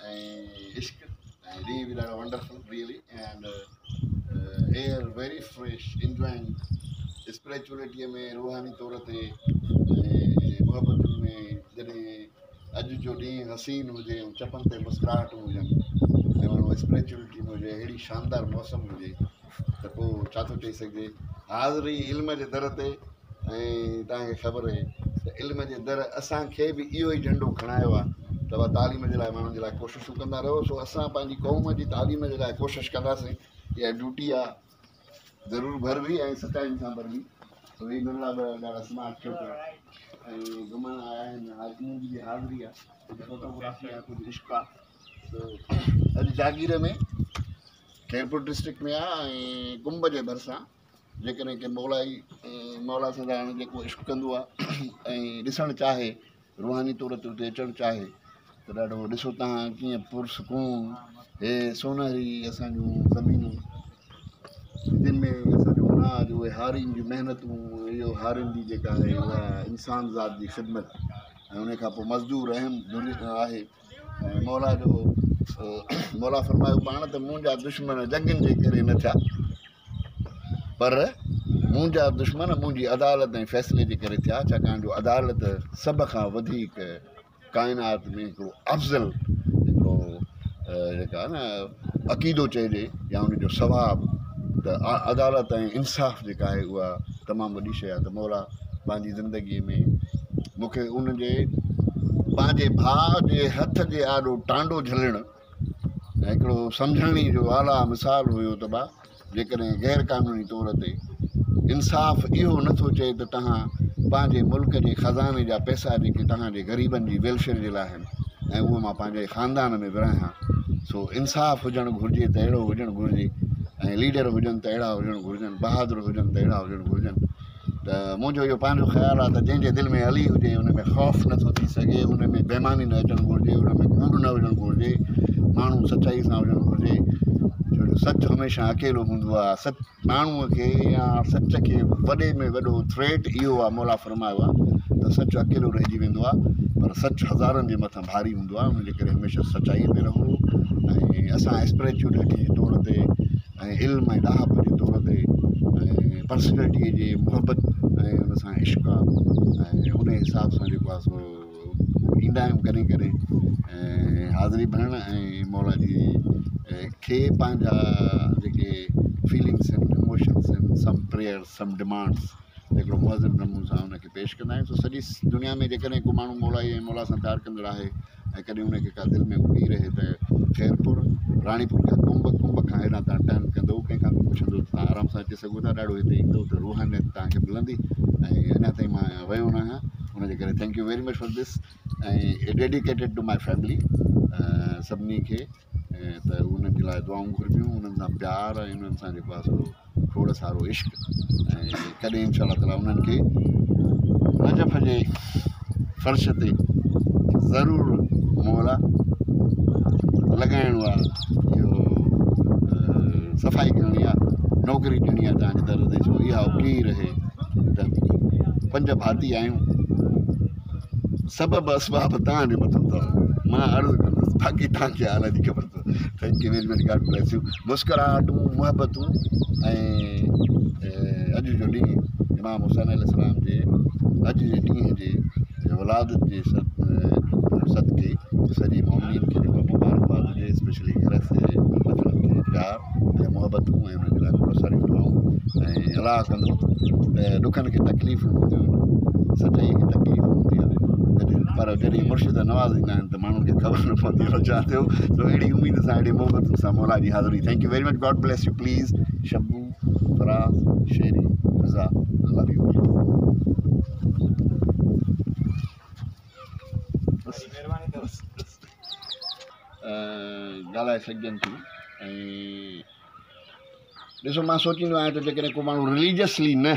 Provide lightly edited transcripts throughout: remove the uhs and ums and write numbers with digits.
ऐं इश्क ऐं ॾींहुं बि ॾाढो wonderful really and air very fresh enjoying स्पिरिचुअलिटीअ में रूहानी तौर ते ऐं मुहबतुनि में जॾहिं अॼु जो ॾींहुं हसीन हुजे ऐं चपनि ते मुस्कुराहटूं हुजनि ऐं माण्हू स्पिरिचुअलिटी में हुजे अहिड़ी शानदार मौसम हुजे त पोइ छा थो चई सघिजे हाज़िरी इल्म जे दर ते ऐं तव्हांखे ख़बर आहे त इल्म जे दर असांखे बि इहो ई झंडो खणायो आहे त उहा तालीम जे लाइ माण्हुनि जे लाइ कोशिशूं कंदा रहो सो असां पंहिंजी क़ौम जी तालीम जे लाइ कोशिशि कंदासीं इहा ड्यूटी आहे ज़रूरु भरबी ऐं सचाइनि सां भरबी त ही नंढड़ा ॾाढा स्मार्ट छोकिरा ऐं घुमण आया आहिनि मुंहिंजी जी हाज़िरी आहे फोटोग्राफी आहे कुझु इश्क आहे अॼु जागीर में खैरपुर डिस्ट्रिक्ट में आहे ऐं कुंभ जे भरिसां जेकॾहिं के मौला सदाण जेको इश्क कंदो आहे ऐं ॾिसणु चाहे रूहानी तौर ते उते अचणु चाहे त ॾाढो ॾिसो तव्हां कीअं पुरसकून हे सोनहरी असांजूं ज़मीनूं जिन में असांजो अनाज उहे हारियुनि जूं महिनतूं इहो हारियुनि जी जेका आहे उहा इंसान ज़ात जी ख़िदमत ऐं उन खां पोइ मज़दूर अहम आहे ऐं मौला जो मौला फरमायो पाण त मुंहिंजा दुश्मन जंगनि जे करे न थिया पर मुंहिंजा दुश्मन मुंहिंजी अदालत ऐं फ़ैसिले जे करे थिया छाकाणि जो अदालत सभ खां वधीक काइनात में हिकिड़ो अफ़ज़ल हिकिड़ो जेका आहे न अक़ीदो चइजे या उनजो सवाबु त अदालत ऐं इंसाफ़ जेका आहे उहा तमामु वॾी शइ आहे त मौला पंहिंजी ज़िंदगीअ में मूंखे उनजे पंहिंजे भाउ जे हथ जे आॾो टांडो झलणु ऐं हिकिड़ो सम्झाणी जो आला मिसाल हुयो त भाउ जेकॾहिं गैर क़ानूनी तौर ते इंसाफ़ इहो नथो चए त तव्हां पंहिंजे मुल्क जे ख़ज़ाने जा पैसा जेके तव्हांजे ग़रीबनि जी वेलफेयर जे लाइ आहिनि ऐं उहो मां पंहिंजे ख़ानदान में विरहायां सो इंसाफ़ हुजणु घुरिजे त अहिड़ो हुजणु घुरिजे ऐं लीडर हुजनि त अहिड़ा हुजणु घुरिजनि बहादुर हुजनि त अहिड़ा हुजणु घुरिजनि त मुंहिंजो इहो पंहिंजो ख़्यालु आहे त जंहिंजे दिलि में अली हुजे उन में ख़ौफ़ नथो थी सघे उन में बेईमानी न अचणु घुरिजे उन में कूड़ न हुजणु घुरिजे माण्हू सचाई सां हुजणु घुरिजे छो जो सचु हमेशह अकेलो हूंदो आहे माण्हूअ खे या सच खे वॾे में वॾो थ्रेट इहो आहे मौला फरमायो आहे त सचु अकेलो रहिजी वेंदो आहे पर सचु हज़ारनि जे मथां भारी हूंदो आहे उनजे करे हमेशह सचाईअ में रहो ऐं असां स्पिरिचुअलिटी जे तौर ते ऐं इल्म ऐं ॾाहप जे तौर ते ऐं पर्सनैलिटीअ जे मुहबत ऐं उन सां इश्क आहे ऐं उन हिसाब सां जेको आहे सो ईंदा आहियूं कॾहिं कॾहिं ऐं हाज़िरी भरण ऐं मौला जी खे पंहिंजा जेके फीलिंग्स आहिनि इमोशन्स आहिनि सम प्रेयर्स सम डिमांड्स हिकिड़ो मुहज़िब नमूने सां उनखे पेश कंदा आहियूं त सॼी दुनिया में जेकॾहिं को माण्हू मौला ऐं मौला सां प्यारु कंदड़ आहे ऐं कॾहिं उनखे का दिलि में उगी रहे त खैरपुर राणीपुर खां कुंभ खां हेॾां तव्हां टर्न कंदो कंहिंखां बि पुछंदो त तव्हां आराम सां अची सघो था ॾाढो हिते ईंदो त रूहानियत तव्हांखे मिलंदी ऐं अञा ताईं मां वियो न आहियां उनजे करे thank you very much for this ऐं डेडिकेटेड टू माई फैमिली सभिनी खे त उन्हनि जे लाइ दुआऊं घुरिबियूं उन्हनि सां प्यारु ऐं उन्हनि सां जेको आहे सो खोड़ सारो इश्क ऐं कॾहिं इनशा ताला उन्हनि खे नजफ़ जे फ़र्श ते ज़रूरु मौला लॻाइणो आहे इहो सफ़ाई करणी आहे नौकिरी ॾियणी आहे तव्हांजे दर ते छो इहा उकी रहे त पंज भाती आहियूं सबबु असबाब तव्हांजे मथां अथव मां अर्ज़ु कंदुसि बाक़ी तव्हांखे हाल जी ख़बर अथव thank you very much God bless you मुस्कुराहटूं मुहबतूं ऐं अॼु जो ॾींहुं इमाम हुसैन अलैहिस्सलाम जे अॼु जे ॾींहं जे वलादत जे सदके सॼी मोमिनीन खे जेको मुबारकबाद हुजे स्पेशली घर से मतिलबु खे प्यार ऐं मुहबतूं ऐं उन्हनि जे लाइ खोड़ सारियूं दुआऊं ऐं अलाह कंदो त ॾुखनि खे तकलीफ़ूं हूंदियूं आहिनि सचाई खे तकलीफ़ हूंदी आहे पर जॾहिं मुर्शिद नवाज़ींदा आहिनि त माण्हुनि खे ख़बर न पवंदी आहे छा थियो त अहिड़ी उमेद सां अहिड़ी मोहबत सां मौला जी हाज़िरी thank you very much God bless you please Shabbu Faraz Sheri Fiza love U ॻाल्हाए सघजनि थियूं ऐं ॾिसो मां सोचींदो आहियां त जेकॾहिं को माण्हू रिलीजियसली न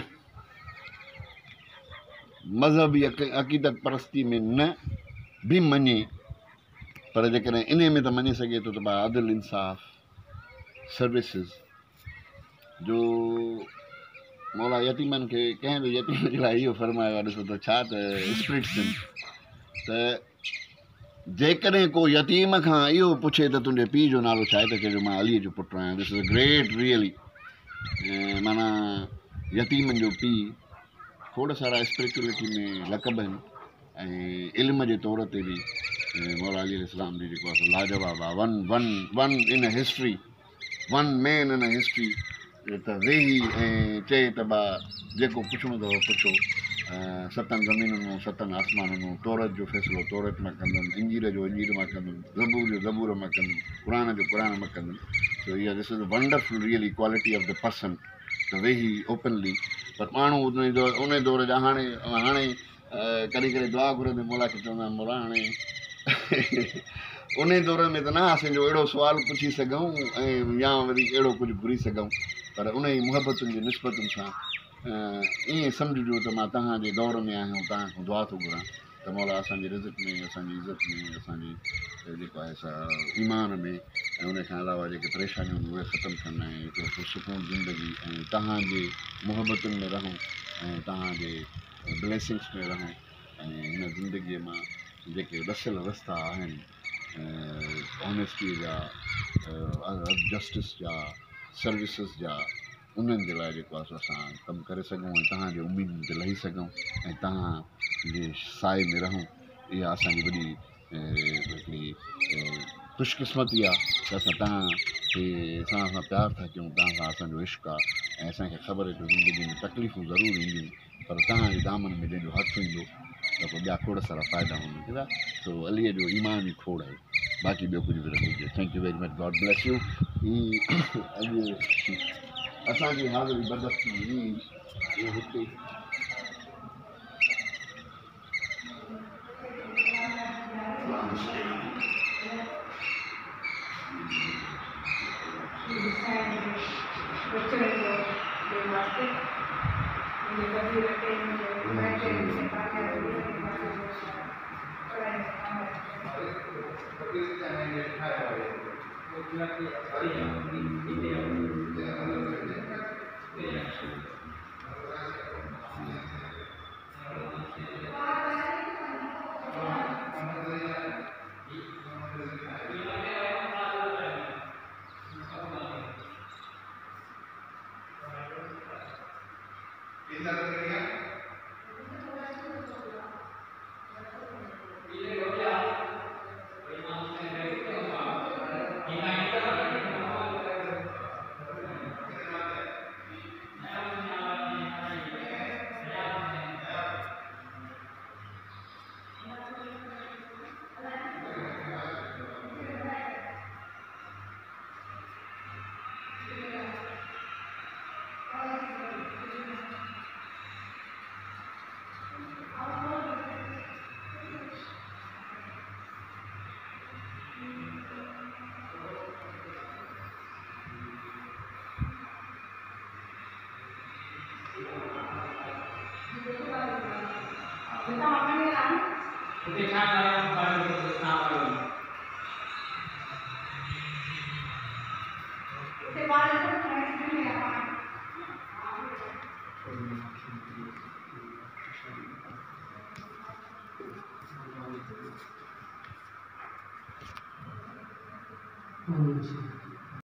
मज़हबी अक़ीदत परस्ती में न बि मञे पर जेकॾहिं इन में त मञी सघे थो त भाई आदिल इंसाफ़ सर्विसिस जो मौला यतीमनि खे कंहिं बि यतीम जे लाइ इहो फरमायो आहे ॾिसो त छा त स्पिरिट्स आहिनि त जेकॾहिं को यतीम खां इहो पुछे त तुंहिंजे पीउ जो नालो छा आहे त चइजो मां अलीअ जो पुटु आहियां. This is a great really. माना यतीमनि जो पीउ. खोड़ सारा स्पिरिचुअलिटी में लक़ब आहिनि ऐं इल्म जे तौर ते बि मौला अली इस्लाम जी जेको आहे लाजवाब आहे. One in history, one man in history. त वेही ऐं चए त जेको पुछणो अथव पुछो. 7 ज़मीनुनि मां 7 आसमाननि मां तौरत जो फ़ैसिलो तौरत मां कंदुमि, इंजीर जो इंजीर मां कंदुमि, ज़बूर जो ज़बूर मां कंदुमि, क़ुरान जो क़ुरान मां कंदुमि. सो इहा this is a wonderful really quality of the person त वेही ओपनली. पर माण्हू उन दौर जा हाणे कॾहिं कॾहिं दुआ घुरंदे मौला खे चवंदा आहिनि मौला हाणे उन दौर में त न असां जो अहिड़ो सुवाल पुछी सघूं ऐं या वरी अहिड़ो कुझु घुरी सघूं. पर उन जी मुहबतुनि जी निस्बतुनि सां ईअं सम्झिजो त मां तव्हांजे दौर में आहियां, तव्हांखां दुआ थो घुरां त मौला असांजी रिज़त में, असांजी इज़त में, असांजी जेको आहे सा ईमान में ऐं उनखां अलावा जेके परेशानियूं आहिनि उहे ख़तमु कंदा ऐं हिकिड़ो पुरसुकून ज़िंदगी ऐं तव्हांजे मुहबतुनि में रहूं ऐं तव्हांजे ब्लेसिंग्स में रहूं ऐं हिन ज़िंदगीअ मां जेके ॾसियल रस्ता आहिनि ऑनेस्टीअ जा, जस्टिस जा, सर्विसिस जा, उन्हनि जे लाइ जेको आहे असां कमु करे सघूं ऐं तव्हांजे उमेदुनि ते लही सघूं ऐं तव्हांजे साए में रहूं. इहा असांजी वॾी हिकिड़ी ख़ुशकिस्मती आहे त असां तव्हांखे सां प्यारु था कयूं, तव्हां सां असांजो इश्क़ु आहे ऐं असांखे ख़बर आहे त ज़िंदगी में तकलीफ़ूं ज़रूरु ईंदियूं पर तव्हांजे दामन में जंहिंजो हथु ईंदो त पोइ ॿिया खोड़ सारा फ़ाइदा हूंदा. सो अलीअ जो ईमान ई खोड़ आहे, बाक़ी ॿियो कुझु बि न हुजे. Thank you very much. God bless you. अॼु असांजी हाज़िरी बदबख़्ती हिते Thank you.